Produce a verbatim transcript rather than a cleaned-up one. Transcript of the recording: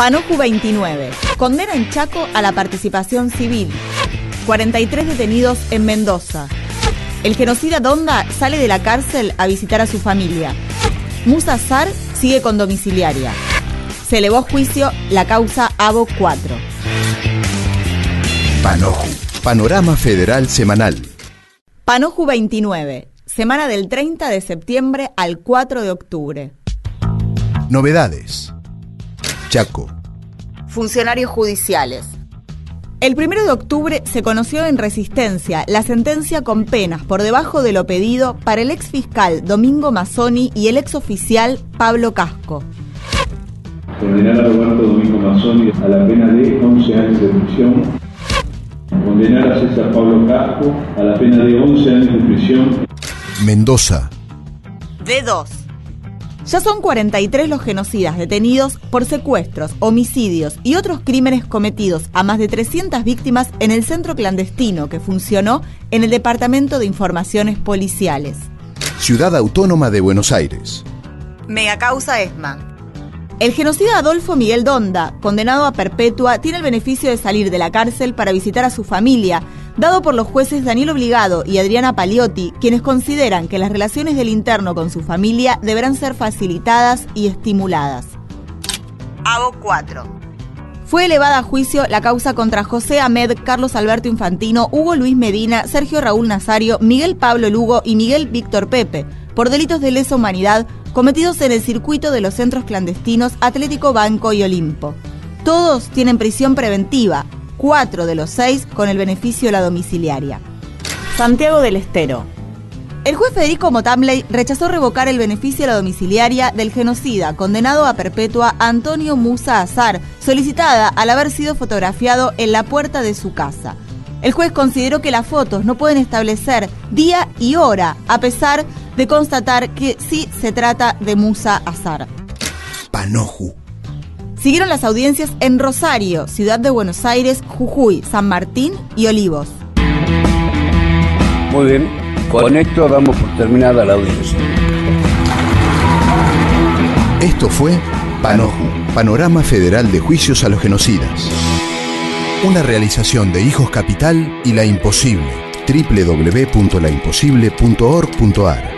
Panoju veintinueve. Condena en Chaco a la participación civil. cuarenta y tres detenidos en Mendoza. El genocida Donda sale de la cárcel a visitar a su familia. Musa Azar sigue con domiciliaria. Se elevó a juicio la causa Abo cuatro. Panoju. Panorama Federal Semanal. Panoju veintinueve. Semana del treinta de septiembre al cuatro de octubre. Novedades. Chaco. Funcionarios judiciales. El primero de octubre se conoció en Resistencia la sentencia con penas por debajo de lo pedido para el exfiscal Domingo Mazzoni y el exoficial Pablo Casco. Condenar a Roberto Domingo Mazzoni a la pena de once años de prisión. Condenar a César Pablo Casco a la pena de once años de prisión. Mendoza. D dos. Ya son cuarenta y tres los genocidas detenidos por secuestros, homicidios y otros crímenes cometidos a más de trescientas víctimas en el centro clandestino que funcionó en el Departamento de Informaciones Policiales. Ciudad Autónoma de Buenos Aires. Megacausa ESMA. El genocida Adolfo Miguel Donda, condenado a perpetua, tiene el beneficio de salir de la cárcel para visitar a su familia, dado por los jueces Daniel Obligado y Adriana Paliotti, quienes consideran que las relaciones del interno con su familia deberán ser facilitadas y estimuladas. Abo cuatro. Fue elevada a juicio la causa contra José Ahmed, Carlos Alberto Infantino, Hugo Luis Medina, Sergio Raúl Nazario, Miguel Pablo Lugo y Miguel Víctor Pepe, por delitos de lesa humanidad cometidos en el circuito de los centros clandestinos Atlético Banco y Olimpo. Todos tienen prisión preventiva, cuatro de los seis con el beneficio de la domiciliaria. Santiago del Estero. El juez Federico Motamley rechazó revocar el beneficio de la domiciliaria del genocida condenado a perpetua Antonio Musa Azar, solicitada al haber sido fotografiado en la puerta de su casa. El juez consideró que las fotos no pueden establecer día y hora, a pesar de constatar que sí se trata de Musa Azar. Panoju. Siguieron las audiencias en Rosario, Ciudad de Buenos Aires, Jujuy, San Martín y Olivos. Muy bien, con esto damos por terminada la audiencia. Esto fue Panoju, Panorama Federal de Juicios a los Genocidas. Una realización de Hijos Capital y La Imposible. doble u doble u doble u punto la imposible punto org punto a r